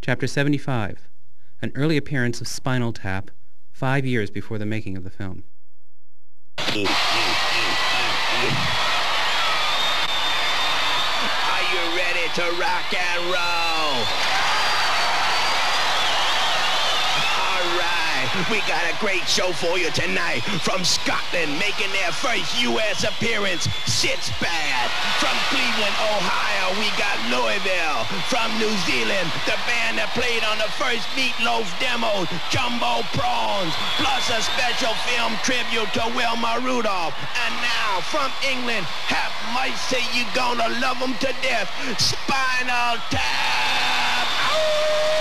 Chapter 75. An early appearance of Spinal Tap, 5 years before the making of the film. Are you ready to rock and roll? We got a great show for you tonight. From Scotland, making their first U.S. appearance, Shit's Bad. From Cleveland, Ohio, we got Louisville. From New Zealand, the band that played on the first Meatloaf demo, Jumbo Prawns, plus a special film tribute to Wilma Rudolph. And now, from England, have mercy, you gonna love them to death, Spinal Tap. Ow!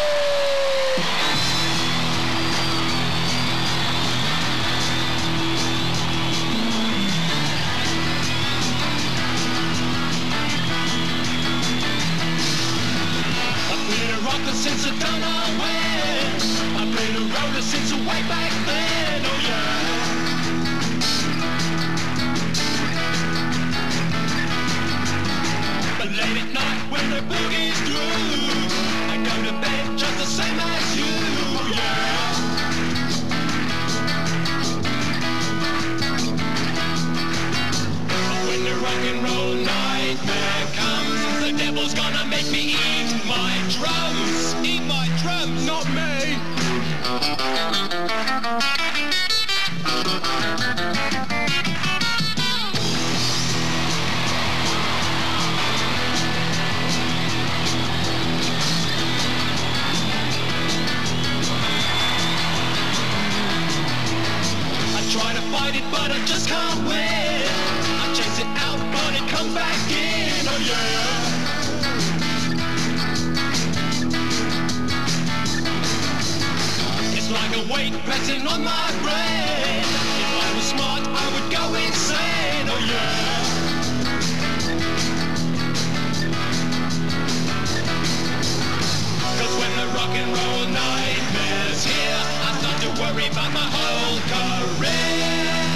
Since I don't know when I've been a roller since way back then, oh yeah. But late at night when the boogie's through, I go to bed just the same as you, oh yeah. When the rock and roll nightmare comes, the devil's gonna make me eat my drums. Eat my drums, not me. I try to fight it, but I just can't win. I chase it out, but it comes back in, oh yeah. Like a weight pressing on my brain. If I was smart, I would go insane, oh yeah. Cause when the rock and roll nightmare's here, I start to worry about my whole career.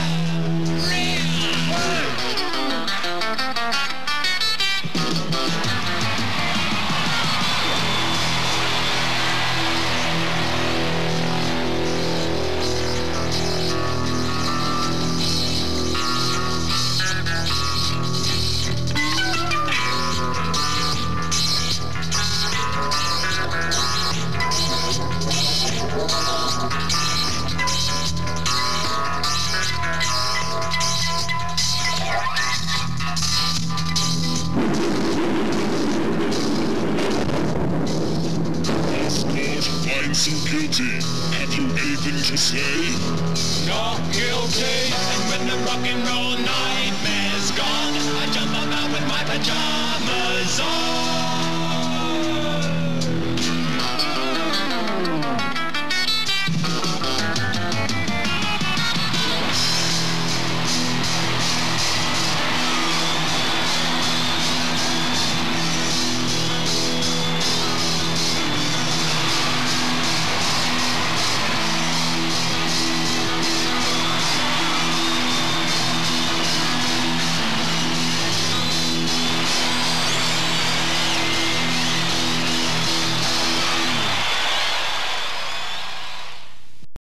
Have you anything to say? Not guilty. And when the rock and roll nightmare's gone, I jump about with my pajamas on.